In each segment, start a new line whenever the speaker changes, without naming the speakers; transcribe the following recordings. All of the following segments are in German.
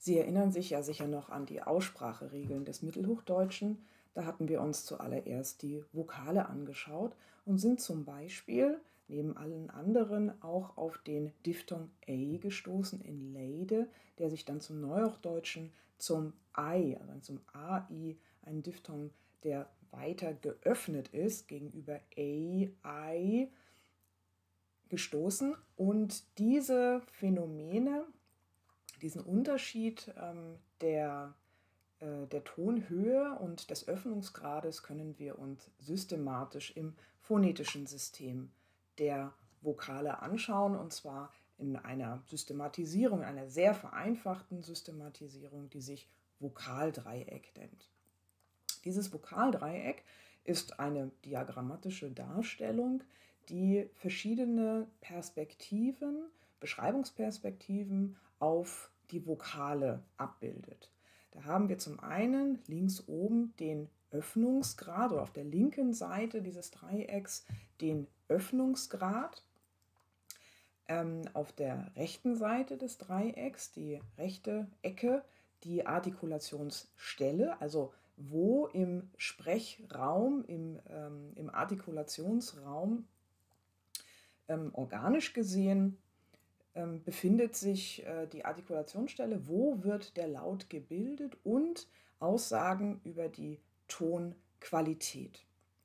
Sie erinnern sich ja sicher noch an die Ausspracheregeln des Mittelhochdeutschen. Da hatten wir uns zuallererst die Vokale angeschaut und sind zum Beispiel neben allen anderen auch auf den Diphthong ey gestoßen in Leide, der sich dann zum Neuhochdeutschen zum Ei, also zum AI, ein Diphthong, der weiter geöffnet ist gegenüber ey, ei, gestoßen. Und diese Phänomene, diesen Unterschied der Tonhöhe und des Öffnungsgrades können wir uns systematisch im phonetischen System der Vokale anschauen, und zwar in einer Systematisierung, einer sehr vereinfachten Systematisierung, die sich Vokaldreieck nennt. Dieses Vokaldreieck ist eine diagrammatische Darstellung, die verschiedene Perspektiven, Beschreibungsperspektiven auf die Vokale abbildet. Da haben wir zum einen links oben den Öffnungsgrad oder auf der linken Seite dieses Dreiecks den Öffnungsgrad. Auf der rechten Seite des Dreiecks, die rechte Ecke, die Artikulationsstelle, also wo im Sprechraum, im Artikulationsraum organisch gesehen befindet sich die Artikulationsstelle, wo wird der Laut gebildet, und Aussagen über die Tonqualität.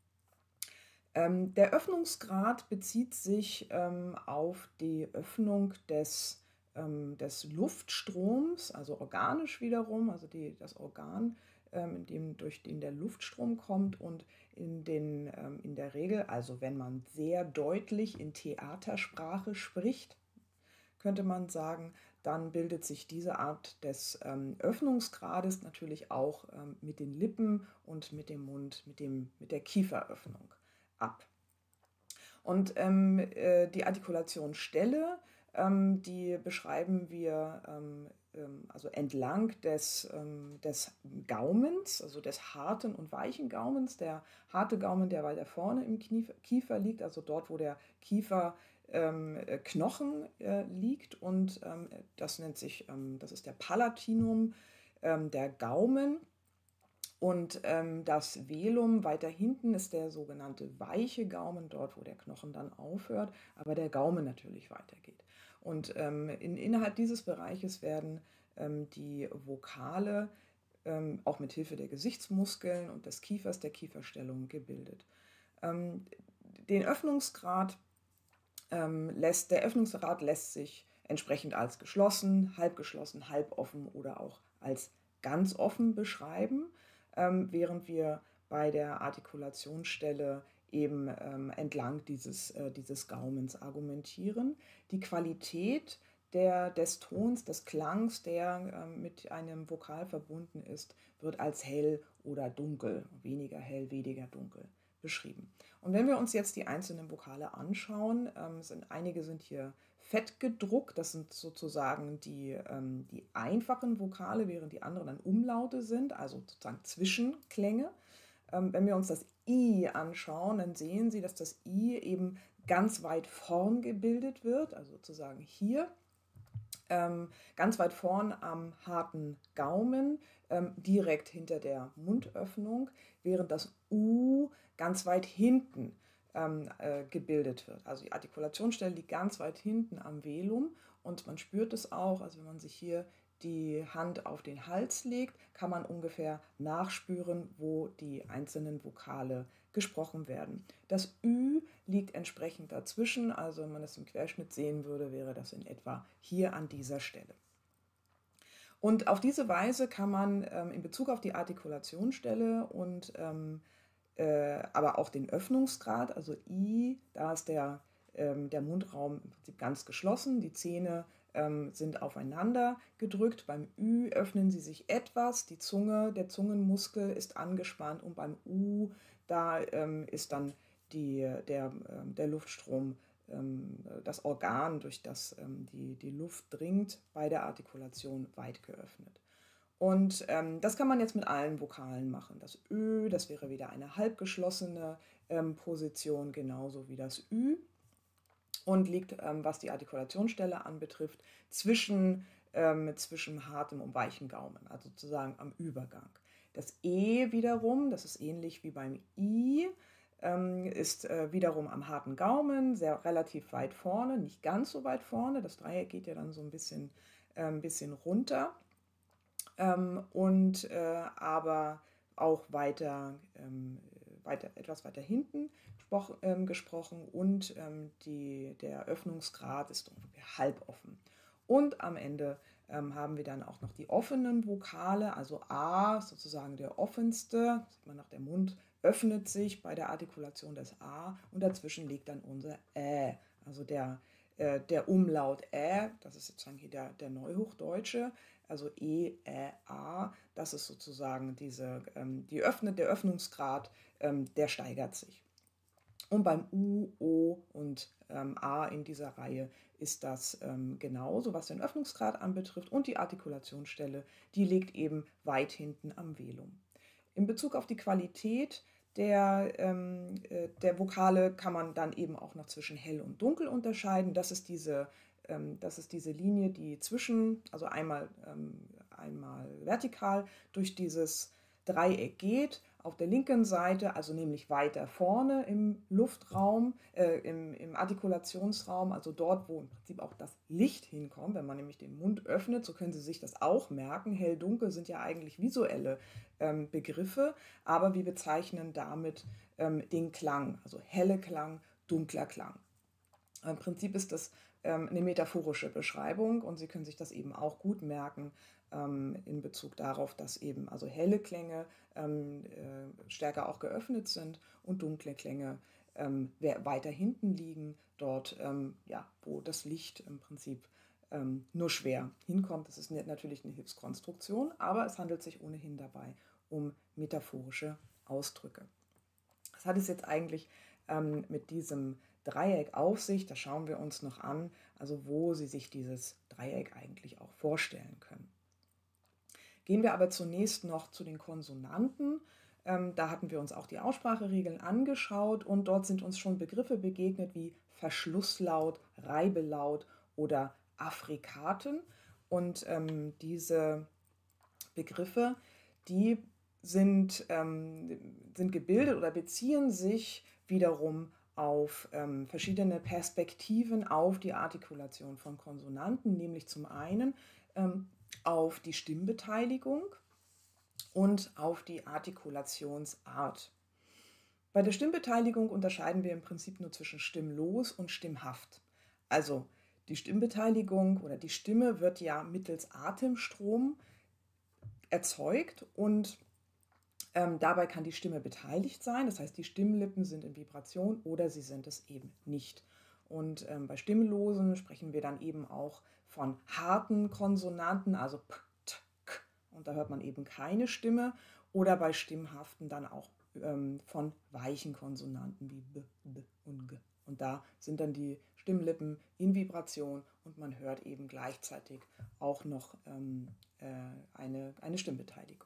Der Öffnungsgrad bezieht sich auf die Öffnung des Luftstroms, also organisch wiederum, also das Organ, durch den der Luftstrom kommt, und in der Regel, also wenn man sehr deutlich in Theatersprache spricht, könnte man sagen, dann bildet sich diese Art des Öffnungsgrades natürlich auch mit den Lippen und mit dem Mund, mit der Kieferöffnung ab. Und die Artikulationsstelle, die beschreiben wir also entlang des Gaumens, also des harten und weichen Gaumens. Der harte Gaumen, der weiter vorne im Kiefer liegt, also dort, wo der Kieferknochen liegt, und das nennt sich, das ist der Palatinum, der Gaumen. Und das Velum weiter hinten ist der sogenannte weiche Gaumen, dort wo der Knochen dann aufhört, aber der Gaumen natürlich weitergeht. Und innerhalb dieses Bereiches werden die Vokale auch mit Hilfe der Gesichtsmuskeln und des Kiefers, der Kieferstellung gebildet. Der Öffnungsgrad lässt sich entsprechend als geschlossen, halboffen oder auch als ganz offen beschreiben, während wir bei der Artikulationsstelle eben entlang dieses Gaumens argumentieren. Die Qualität des Tons, des Klangs, der mit einem Vokal verbunden ist, wird als hell oder dunkel, weniger hell, weniger dunkel beschrieben. Und wenn wir uns jetzt die einzelnen Vokale anschauen, einige sind hier fett gedruckt, das sind sozusagen die einfachen Vokale, während die anderen dann Umlaute sind, also sozusagen Zwischenklänge. Wenn wir uns das I anschauen, dann sehen Sie, dass das I eben ganz weit vorn gebildet wird, also sozusagen hier. Ganz weit vorn am harten Gaumen, direkt hinter der Mundöffnung, während das U ganz weit hinten gebildet wird. Also die Artikulationsstelle liegt ganz weit hinten am Velum, und man spürt es auch, also wenn man sich hier die Hand auf den Hals legt, kann man ungefähr nachspüren, wo die einzelnen Vokale gesprochen werden. Das Ü liegt entsprechend dazwischen, also wenn man das im Querschnitt sehen würde, wäre das in etwa hier an dieser Stelle. Und auf diese Weise kann man in Bezug auf die Artikulationsstelle und aber auch den Öffnungsgrad, also I, da ist der Mundraum im Prinzip ganz geschlossen, die Zähne sind aufeinander gedrückt. Beim Ü öffnen sie sich etwas, der Zungenmuskel ist angespannt, und beim U, da ist dann der Luftstrom, das Organ, durch das die Luft dringt, bei der Artikulation weit geöffnet. Und das kann man jetzt mit allen Vokalen machen. Das Ö, das wäre wieder eine halbgeschlossene Position, genauso wie das Ü, und liegt, was die Artikulationsstelle anbetrifft, zwischen zwischen hartem und weichem Gaumen, also sozusagen am Übergang. Das E wiederum, das ist ähnlich wie beim I, ist wiederum am harten Gaumen, sehr relativ weit vorne, nicht ganz so weit vorne. Das Dreieck geht ja dann so ein bisschen runter, aber auch etwas weiter hinten gesprochen, und der Öffnungsgrad ist ungefähr halboffen. Und am Ende haben wir dann auch noch die offenen Vokale, also A, sozusagen der offenste, sieht man nach, der Mund öffnet sich bei der Artikulation des A, und dazwischen liegt dann unser Ä, also der Umlaut Ä, das ist sozusagen hier der Neuhochdeutsche, also E, Ä, A, das ist sozusagen der Öffnungsgrad, der steigert sich. Und beim U, O und A in dieser Reihe ist das genauso, was den Öffnungsgrad anbetrifft, und die Artikulationsstelle, die liegt eben weit hinten am Velum. In Bezug auf die Qualität der Vokale kann man dann eben auch noch zwischen hell und dunkel unterscheiden. Das ist diese Linie, die also einmal vertikal durch dieses Dreieck geht, auf der linken Seite, also nämlich weiter vorne im Luftraum, im Artikulationsraum, also dort, wo im Prinzip auch das Licht hinkommt, wenn man nämlich den Mund öffnet, so können Sie sich das auch merken. Hell, dunkel sind ja eigentlich visuelle Begriffe, aber wir bezeichnen damit den Klang, also helle Klang, dunkler Klang. Im Prinzip ist das eine metaphorische Beschreibung, und Sie können sich das eben auch gut merken in Bezug darauf, dass eben also helle Klänge stärker auch geöffnet sind und dunkle Klänge weiter hinten liegen, dort wo das Licht im Prinzip nur schwer hinkommt. Das ist natürlich eine Hilfskonstruktion, aber es handelt sich ohnehin dabei um metaphorische Ausdrücke. Was hat es jetzt eigentlich mit diesem Dreieck auf sich? Das schauen wir uns noch an, also wo Sie sich dieses Dreieck eigentlich auch vorstellen können. Gehen wir aber zunächst noch zu den Konsonanten. Da hatten wir uns auch die Ausspracheregeln angeschaut, und dort sind uns schon Begriffe begegnet wie Verschlusslaut, Reibelaut oder Affrikaten. Und diese Begriffe, die sind gebildet oder beziehen sich wiederum auf verschiedene Perspektiven auf die Artikulation von Konsonanten, nämlich zum einen auf die Stimmbeteiligung und auf die Artikulationsart. Bei der Stimmbeteiligung unterscheiden wir im Prinzip nur zwischen stimmlos und stimmhaft. Also die Stimmbeteiligung oder die Stimme wird ja mittels Atemstrom erzeugt, und dabei kann die Stimme beteiligt sein, das heißt, die Stimmlippen sind in Vibration oder sie sind es eben nicht. Und bei Stimmlosen sprechen wir dann eben auch von harten Konsonanten, also P, T, K, und da hört man eben keine Stimme, oder bei Stimmhaften dann auch von weichen Konsonanten wie B, D und G. Und da sind dann die Stimmlippen in Vibration, und man hört eben gleichzeitig auch noch eine Stimmbeteiligung.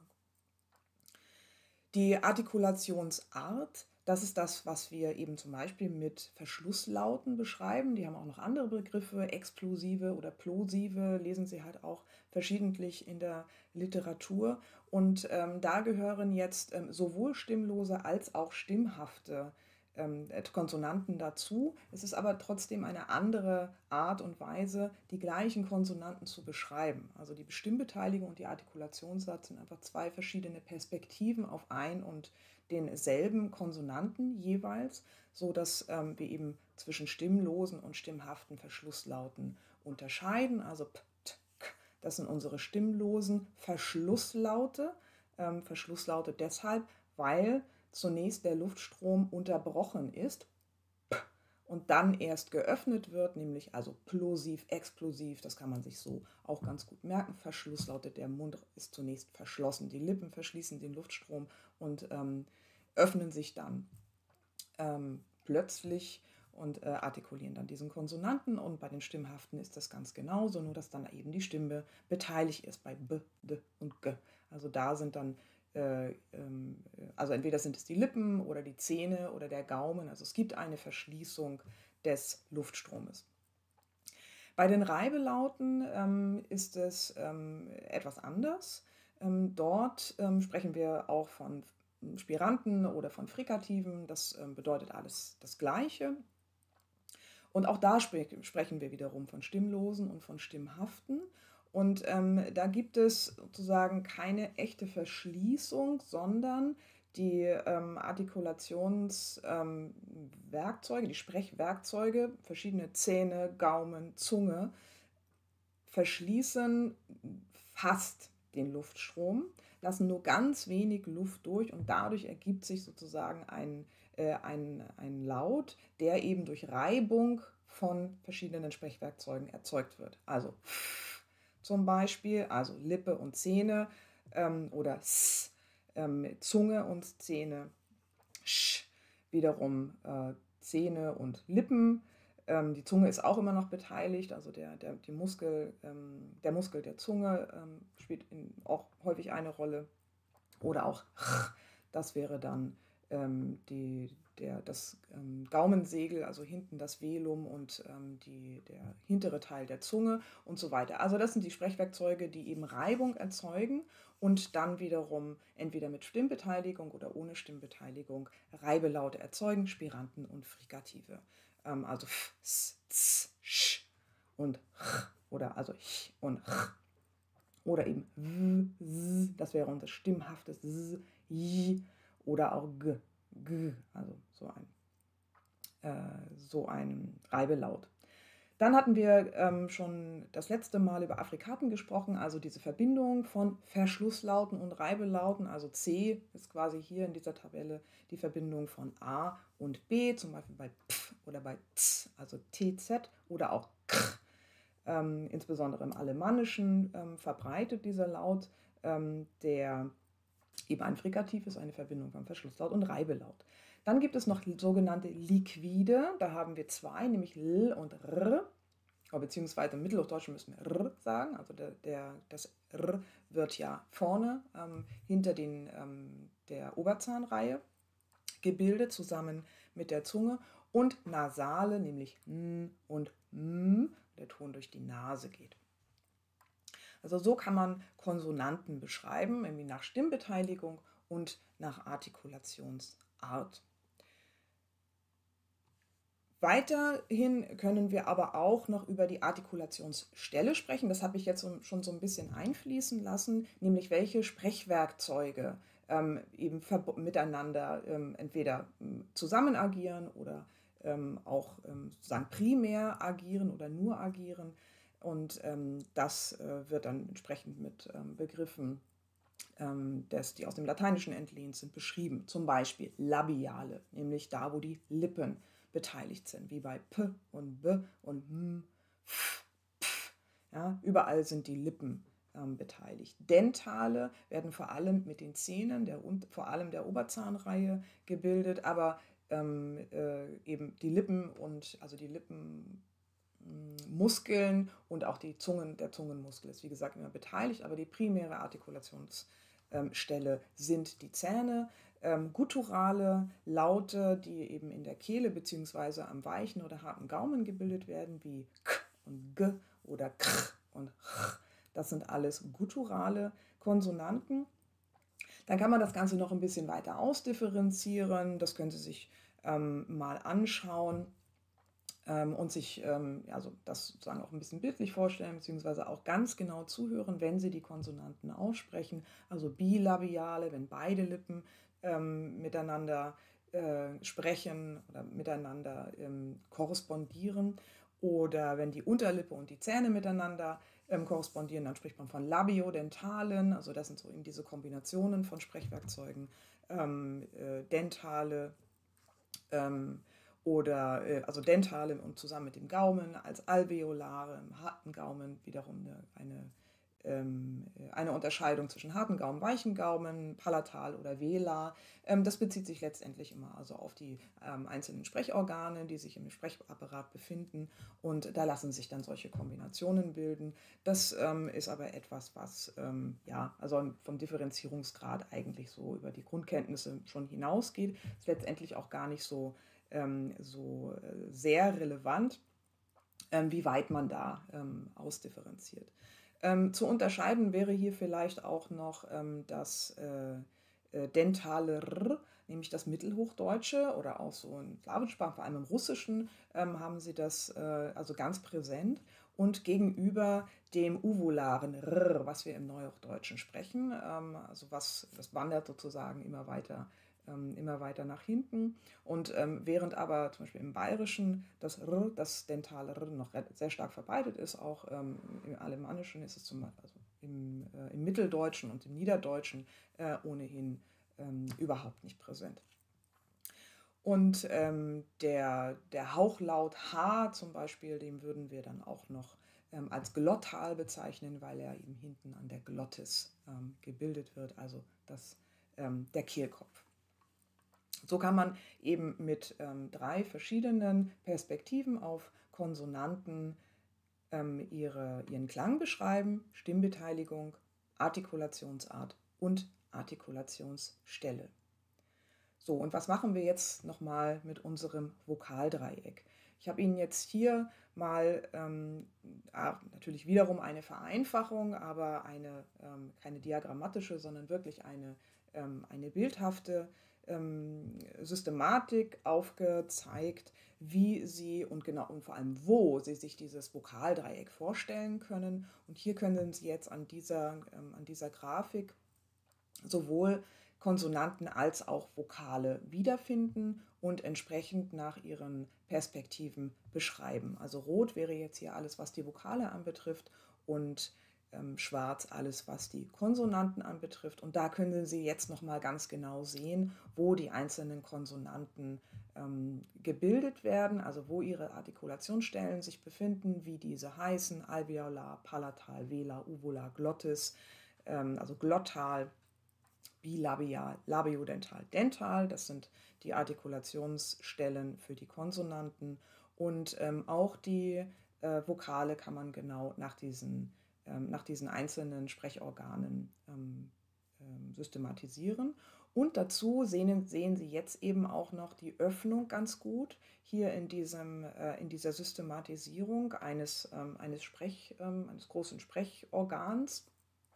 Die Artikulationsart, das ist das, was wir eben zum Beispiel mit Verschlusslauten beschreiben. Die haben auch noch andere Begriffe, explosive oder plosive, lesen Sie halt auch verschiedentlich in der Literatur. Und da gehören jetzt sowohl stimmlose als auch stimmhafte Konsonanten dazu. Es ist aber trotzdem eine andere Art und Weise, die gleichen Konsonanten zu beschreiben. Also die Stimmbeteiligung und die Artikulationssatz sind einfach zwei verschiedene Perspektiven auf ein und denselben Konsonanten jeweils, sodass wir eben zwischen stimmlosen und stimmhaften Verschlusslauten unterscheiden. Also P, T, K, das sind unsere stimmlosen Verschlusslaute. Verschlusslaute deshalb, weil zunächst der Luftstrom unterbrochen ist und dann erst geöffnet wird, nämlich also plosiv, explosiv, das kann man sich so auch ganz gut merken. Verschlusslaute, der Mund ist zunächst verschlossen, die Lippen verschließen den Luftstrom und öffnen sich dann plötzlich und artikulieren dann diesen Konsonanten, und bei den Stimmhaften ist das ganz genauso, nur dass dann eben die Stimme beteiligt ist bei B, D und G. Also da sind dann also entweder sind es die Lippen oder die Zähne oder der Gaumen, also es gibt eine Verschließung des Luftstromes. Bei den Reibelauten ist es etwas anders. Dort sprechen wir auch von Spiranten oder von Frikativen. Das bedeutet alles das Gleiche. Und auch da sprechen wir wiederum von Stimmlosen und von Stimmhaften. Und da gibt es sozusagen keine echte Verschließung, sondern die Artikulationswerkzeuge, die Sprechwerkzeuge, verschiedene Zähne, Gaumen, Zunge, verschließen fast den Luftstrom, lassen nur ganz wenig Luft durch und dadurch ergibt sich sozusagen ein Laut, der eben durch Reibung von verschiedenen Sprechwerkzeugen erzeugt wird. Also zum Beispiel, also Lippe und Zähne oder S, Zunge und Zähne, Sch, wiederum Zähne und Lippen. Die Zunge ist auch immer noch beteiligt, also der Muskel der Zunge spielt auch häufig eine Rolle. Oder auch das wäre dann das Gaumensegel, also hinten das Velum und der hintere Teil der Zunge und so weiter. Also das sind die Sprechwerkzeuge, die eben Reibung erzeugen und dann wiederum entweder mit Stimmbeteiligung oder ohne Stimmbeteiligung Reibelaute erzeugen, Spiranten und Frikative. Also f, s, z, sch und ch oder also ch und ch. Oder eben w, z, das wäre unser stimmhaftes s, j oder auch g, g, also so ein Reibelaut. Dann hatten wir schon das letzte Mal über Affrikaten gesprochen, also diese Verbindung von Verschlusslauten und Reibelauten. Also C ist quasi hier in dieser Tabelle die Verbindung von A und B, zum Beispiel bei Pf oder bei Z, also TZ oder auch K. Insbesondere im Alemannischen verbreitet dieser Laut, der eben ein Frikativ ist, eine Verbindung von Verschlusslaut und Reibelaut. Dann gibt es noch sogenannte Liquide, da haben wir zwei, nämlich L und R, beziehungsweise im Mittelhochdeutschen müssen wir R sagen, also das R wird ja vorne hinter der Oberzahnreihe gebildet, zusammen mit der Zunge, und Nasale, nämlich N und M, der Ton durch die Nase geht. Also so kann man Konsonanten beschreiben, irgendwie nach Stimmbeteiligung und nach Artikulationsart. Weiterhin können wir aber auch noch über die Artikulationsstelle sprechen. Das habe ich jetzt schon so ein bisschen einfließen lassen, nämlich welche Sprechwerkzeuge eben miteinander entweder zusammen agieren oder auch sozusagen primär agieren oder nur agieren. Und das wird dann entsprechend mit Begriffen, die aus dem Lateinischen entlehnt sind, beschrieben. Zum Beispiel Labiale, nämlich da, wo die Lippen beteiligt sind, wie bei P und B und M, F, Pf. Ja, überall sind die Lippen beteiligt. Dentale werden vor allem mit den Zähnen, vor allem der Oberzahnreihe gebildet, aber eben die Lippen also die Lippenmuskeln und auch der Zungenmuskel ist, wie gesagt, immer beteiligt, aber die primäre Artikulationsstelle sind die Zähne. Gutturale Laute, die eben in der Kehle bzw. am weichen oder harten Gaumen gebildet werden, wie K und G oder K und Ch. Das sind alles gutturale Konsonanten. Dann kann man das Ganze noch ein bisschen weiter ausdifferenzieren. Das können Sie sich mal anschauen und sich also das sozusagen auch ein bisschen bildlich vorstellen, beziehungsweise auch ganz genau zuhören, wenn Sie die Konsonanten aussprechen. Also bilabiale, wenn beide Lippen miteinander sprechen oder miteinander korrespondieren. Oder wenn die Unterlippe und die Zähne miteinander korrespondieren, dann spricht man von labiodentalen, also das sind so eben diese Kombinationen von Sprechwerkzeugen, dentale oder also dentale und zusammen mit dem Gaumen als alveolare, im harten Gaumen wiederum eine Unterscheidung zwischen harten Gaumen, weichen Gaumen, palatal oder velar. Das bezieht sich letztendlich immer also auf die einzelnen Sprechorgane, die sich im Sprechapparat befinden, und da lassen sich dann solche Kombinationen bilden. Das ist aber etwas, was ja, also vom Differenzierungsgrad eigentlich so über die Grundkenntnisse schon hinausgeht. Ist letztendlich auch gar nicht so sehr relevant. wie weit man da ausdifferenziert. Zu unterscheiden wäre hier vielleicht auch noch das dentale R, nämlich das Mittelhochdeutsche oder auch so in slawischen Sprachen, vor allem im Russischen, haben sie das also ganz präsent. Und gegenüber dem uvularen R, was wir im Neuhochdeutschen sprechen, also das wandert sozusagen immer weiter nach hinten. Und während aber zum Beispiel im Bayerischen das R, das dentale R, noch sehr stark verbreitet ist, auch im Alemannischen ist es zum Beispiel, also im Mitteldeutschen und im Niederdeutschen ohnehin überhaupt nicht präsent. Und der Hauchlaut H zum Beispiel, den würden wir dann auch noch als glottal bezeichnen, weil er eben hinten an der Glottis gebildet wird, also der Kehlkopf. So kann man eben mit 3 verschiedenen Perspektiven auf Konsonanten ihren Klang beschreiben: Stimmbeteiligung, Artikulationsart und Artikulationsstelle. So, und was machen wir jetzt nochmal mit unserem Vokaldreieck? Ich habe Ihnen jetzt hier mal natürlich wiederum eine Vereinfachung, aber keine diagrammatische, sondern wirklich eine bildhafte Systematik aufgezeigt, wie Sie und vor allem wo Sie sich dieses Vokaldreieck vorstellen können. Und hier können Sie jetzt an dieser Grafik sowohl Konsonanten als auch Vokale wiederfinden und entsprechend nach ihren Perspektiven beschreiben. Also rot wäre jetzt hier alles, was die Vokale anbetrifft, und schwarz alles, was die Konsonanten anbetrifft. Und da können Sie jetzt nochmal ganz genau sehen, wo die einzelnen Konsonanten gebildet werden, also wo ihre Artikulationsstellen sich befinden, wie diese heißen: alveolar, palatal, velar, uvular, glottis, also glottal, bilabial, labiodental, dental. Das sind die Artikulationsstellen für die Konsonanten. Und auch die Vokale kann man genau nach diesen einzelnen Sprechorganen systematisieren. Und dazu sehen Sie jetzt eben auch noch die Öffnung ganz gut hier in dieser Systematisierung eines großen Sprechorgans.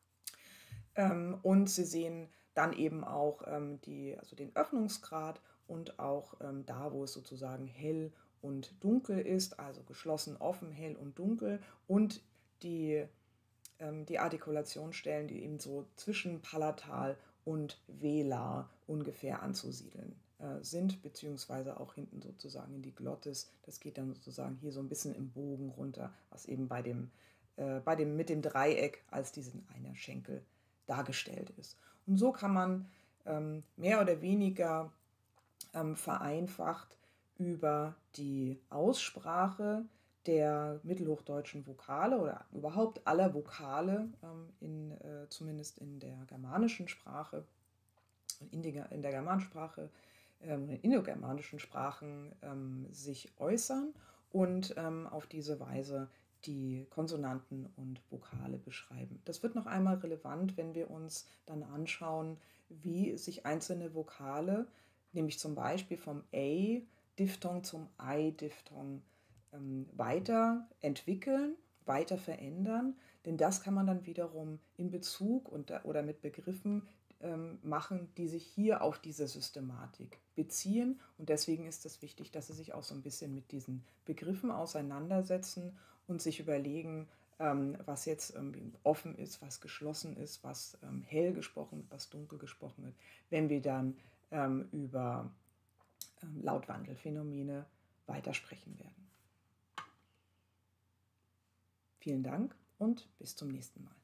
Und Sie sehen dann eben auch den Öffnungsgrad und auch da, wo es sozusagen hell und dunkel ist, also geschlossen, offen, hell und dunkel, und die Artikulationsstellen, die eben so zwischen palatal und velar ungefähr anzusiedeln sind, beziehungsweise auch hinten sozusagen in die Glottis. Das geht dann sozusagen hier so ein bisschen im Bogen runter, was eben mit dem Dreieck als diesen einer Schenkel dargestellt ist. Und so kann man mehr oder weniger vereinfacht über die Aussprache der mittelhochdeutschen Vokale oder überhaupt aller Vokale, zumindest in der germanischen Sprache, in der Germansprache, in indogermanischen Sprachen sich äußern und auf diese Weise die Konsonanten und Vokale beschreiben. Das wird noch einmal relevant, wenn wir uns dann anschauen, wie sich einzelne Vokale, nämlich zum Beispiel vom A-Diphthong zum I-Diphthong, weiterentwickeln, weiter verändern, denn das kann man dann wiederum in Bezug oder mit Begriffen machen, die sich hier auf diese Systematik beziehen. Und deswegen ist es wichtig, dass Sie sich auch so ein bisschen mit diesen Begriffen auseinandersetzen und sich überlegen, was jetzt offen ist, was geschlossen ist, was hell gesprochen wird, was dunkel gesprochen wird, wenn wir dann über Lautwandelphänomene weitersprechen werden. Vielen Dank und bis zum nächsten Mal.